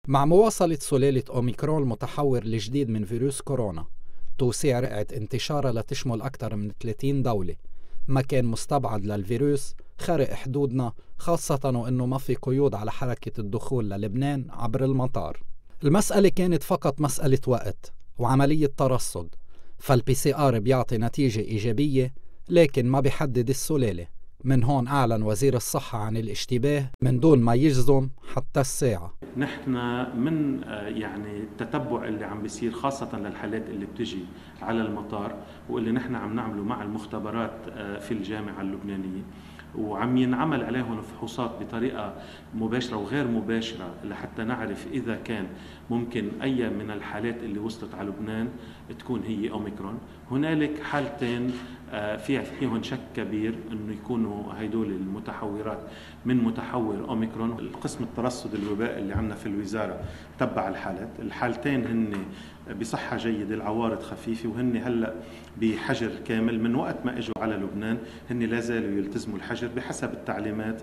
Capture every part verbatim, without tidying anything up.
مع مواصلة سلالة أوميكرون المتحور الجديد من فيروس كورونا توسيع رقعة انتشارها لتشمل أكثر من ثلاثين دولة، ما كان مستبعد للفيروس خارق حدودنا، خاصة وأنه ما في قيود على حركة الدخول للبنان عبر المطار. المسألة كانت فقط مسألة وقت وعملية ترصد، فالبي سي آر بيعطي نتيجة إيجابية لكن ما بيحدد السلالة. من هون أعلن وزير الصحة عن الاشتباه من دون ما يجزم حتى الساعة. نحن من يعني التتبع اللي عم بيصير خاصة للحالات اللي بتجي على المطار واللي نحن عم نعمله مع المختبرات في الجامعة اللبنانية، وعم ينعمل عليهم فحوصات بطريقة مباشرة وغير مباشرة لحتى نعرف إذا كان ممكن أي من الحالات اللي وصلت على لبنان تكون هي أوميكرون. هنالك حالتين في فيهم شك كبير أنه يكونوا هيدول المتحورات من متحور أوميكرون. القسم الترصد الوباء اللي عندنا في الوزارة تبع الحالات، الحالتين هن بصحة جيدة، العوارض خفيفة، وهن هلأ بحجر كامل. من وقت ما اجوا على لبنان هن لا زالوا يلتزموا الحجر بحسب التعليمات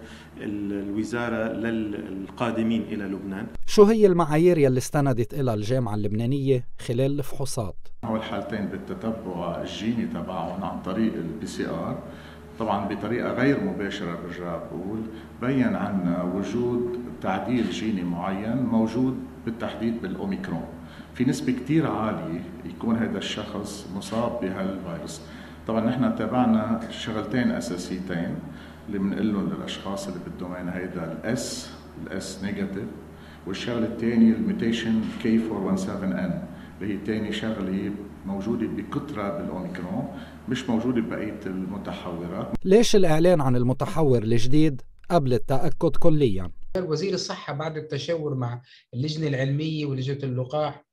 الوزارة للقادمين إلى لبنان. شو هي المعايير يلي استندت إلى الجامعة اللبنانية خلال الفحوصات؟ أول حالتين بالتتبع الجيني تبعهم عن طريق البي سي آر، طبعا بطريقة غير مباشرة برجع بقول، بين عنا وجود تعديل جيني معين موجود بالتحديد بالأوميكرون. في نسبة كتير عالية يكون هذا الشخص مصاب بهالفيروس. طبعا نحن تابعنا شغلتين أساسيتين اللي بنقول لهم للأشخاص اللي بالدومين هيدا الاس الاس نيجاتيف، والشغلة الثانية الميوتيشن كي أربعمية وسبعتاشر إن اللي هي ثاني شغلة موجودة بكثرة بالأوميكرون، مش موجودة ببقية المتحورات. ليش الإعلان عن المتحور الجديد قبل التأكد كلياً؟ وزير الصحة بعد التشاور مع اللجنة العلمية ولجنة اللقاح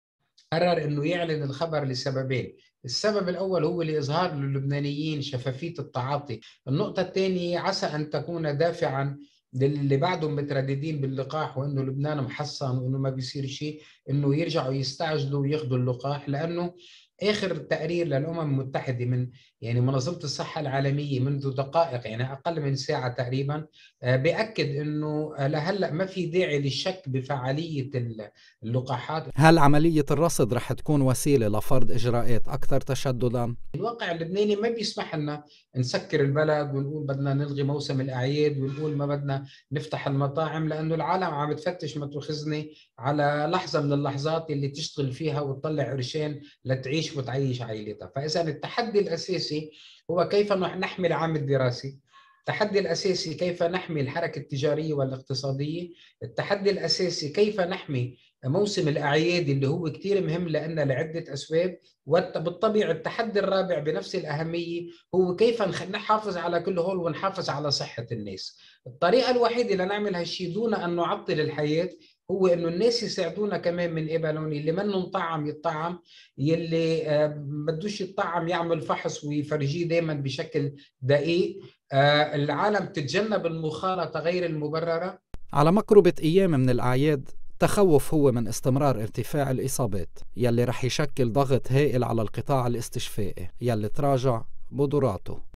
قرر أنه يعلن الخبر لسببين. السبب الأول هو لإظهار للبنانيين شفافية التعاطي. النقطة الثانية عسى أن تكون دافعاً للي بعدهم مترددين باللقاح وانه لبنان محصن وانه ما بيصير شيء، انه يرجعوا يستعجلوا وياخذوا اللقاح. لانه اخر تقرير للامم المتحده من يعني منظمه الصحه العالميه منذ دقائق، يعني اقل من ساعه تقريبا، بياكد انه لهلا ما في داعي للشك بفعاليه اللقاحات. هل عمليه الرصد رح تكون وسيله لفرض اجراءات اكثر تشددا؟ الواقع اللبناني ما بيسمح لنا نسكر البلد ونقول بدنا نلغي موسم الاعياد ونقول ما بدنا نفتح المطاعم، لانه العالم عم تفتش ما تاخذني على لحظه من اللحظات اللي تشتغل فيها وتطلع قرشين لتعيش وتعيش عائلتها. فاذا التحدي الاساسي هو كيف نحمي العام الدراسي، التحدي الأساسي كيف نحمي الحركة التجارية والاقتصادية، التحدي الأساسي كيف نحمي موسم الأعياد اللي هو كتير مهم لأنه لعدة أسباب، وبالطبع التحدي الرابع بنفس الأهمية هو كيف نحافظ على كل هول ونحافظ على صحة الناس. الطريقة الوحيدة لنعمل هالشيء دون أن نعطل الحياة هو إنه الناس يساعدونا كمان من قبلهم، اللي منه مطعم يطعم، يلي بدوش يطعم يعمل فحص ويفرجيه دائما بشكل دقيق. آه العالم تتجنب المخالطة غير المبررة. على مقربة أيام من الأعياد تخوف هو من استمرار ارتفاع الإصابات يلي رح يشكل ضغط هائل على القطاع الاستشفائي يلي تراجع بدوراته.